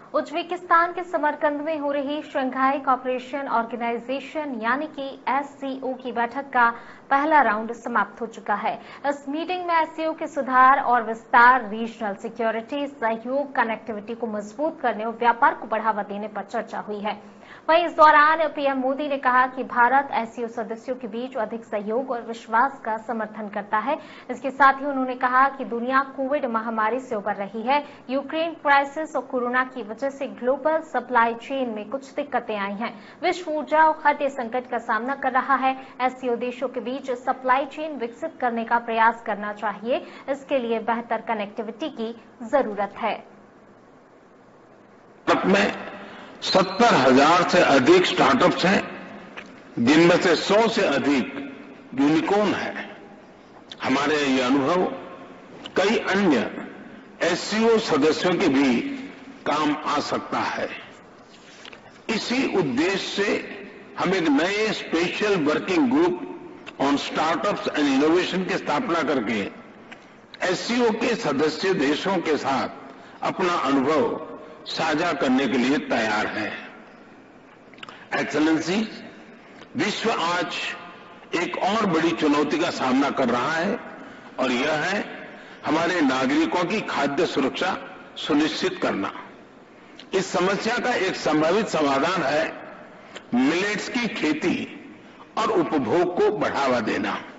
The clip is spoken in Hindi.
उज्बेकिस्तान के समरकंद में हो रही शंघाई कोऑपरेशन ऑर्गेनाइजेशन यानी कि एससीओ की बैठक का पहला राउंड समाप्त हो चुका है। इस मीटिंग में एससीओ के सुधार और विस्तार, रीजनल सिक्योरिटी, सहयोग, कनेक्टिविटी को मजबूत करने और व्यापार को बढ़ावा देने पर चर्चा हुई है। वहीं इस दौरान पीएम मोदी ने कहा कि भारत एससीओ सदस्यों के बीच अधिक सहयोग और विश्वास का समर्थन करता है। इसके साथ ही उन्होंने कहा कि दुनिया कोविड महामारी से उबर रही है। यूक्रेन क्राइसिस और कोरोना की वजह से ग्लोबल सप्लाई चेन में कुछ दिक्कतें आई हैं। विश्व ऊर्जा और खाद्य संकट का सामना कर रहा है। एससीओ देशों के बीच सप्लाई चेन विकसित करने का प्रयास करना चाहिए। इसके लिए बेहतर कनेक्टिविटी की जरूरत है। 70,000 से अधिक स्टार्टअप्स हैं, जिनमें से 100 से अधिक यूनिकॉर्न है। हमारे ये अनुभव कई अन्य एससीओ सदस्यों के भी काम आ सकता है। इसी उद्देश्य से हम एक नए special working group on startups and innovation की स्थापना करके एससीओ के सदस्य देशों के साथ अपना अनुभव साझा करने के लिए तैयार है। एक्सेलेंसी, विश्व आज एक और बड़ी चुनौती का सामना कर रहा है और यह है हमारे नागरिकों की खाद्य सुरक्षा सुनिश्चित करना। इस समस्या का एक संभावित समाधान है मिलेट्स की खेती और उपभोग को बढ़ावा देना।